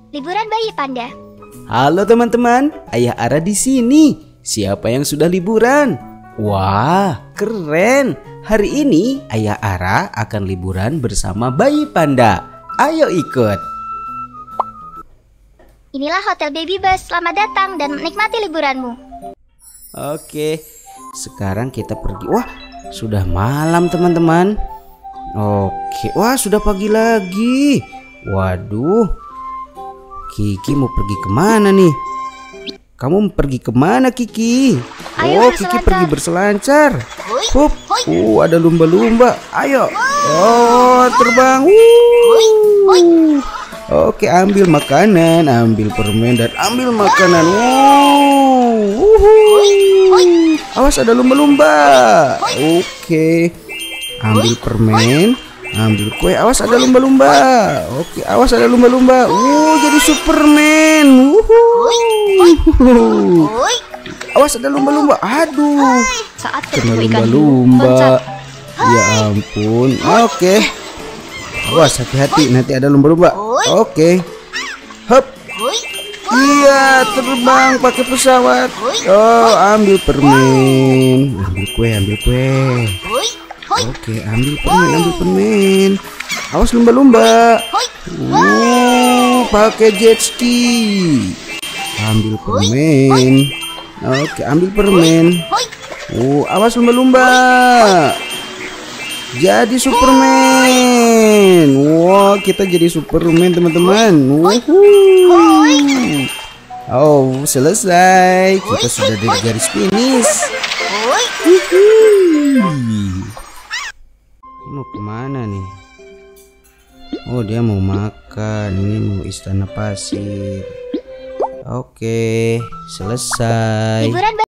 liburan bayi panda. Halo teman-teman, Ayah Ara di sini. Siapa yang sudah liburan? Wah, keren. Hari ini Ayah Ara akan liburan bersama bayi panda. Ayo ikut. Inilah Hotel Baby Bus. Selamat datang dan menikmati liburanmu. Oke, sekarang kita pergi. Wah, sudah malam teman-teman. Oke, wah sudah pagi lagi. Waduh, Kiki mau pergi kemana nih? Kamu mau pergi kemana Kiki? Ayo Oh, Kiki berselancar. pergi berselancar. Hup, ada lumba-lumba. Ayo. Oh, terbang. Oke, ambil makanan, ambil permen dan ambil makanan. Awas ada lumba-lumba. Oke. Ambil permen, ambil kue. Awas ada lumba-lumba. Oke, awas ada lumba-lumba. Jadi Superman. Awas ada lumba-lumba. Aduh. Saat Kena ketemu ikan lumba-lumba. Ya ampun. Oke. Awas hati-hati nanti ada lumba-lumba. Oke. Hop. Iya, terbang pakai pesawat. Oh, ambil permen. Ambil kue, ambil kue. Oke, ambil permen. Awas lumba-lumba. Pakai jet ski. Ambil permen. Oke, ambil permen. Awas lumba-lumba. Jadi Superman. Wah, kita jadi Superman teman-teman. Oh, selesai. Kita sudah di garis finish. Mau kemana nih? Oh, dia mau makan. Ini mau istana pasir. Oke, selesai. liburan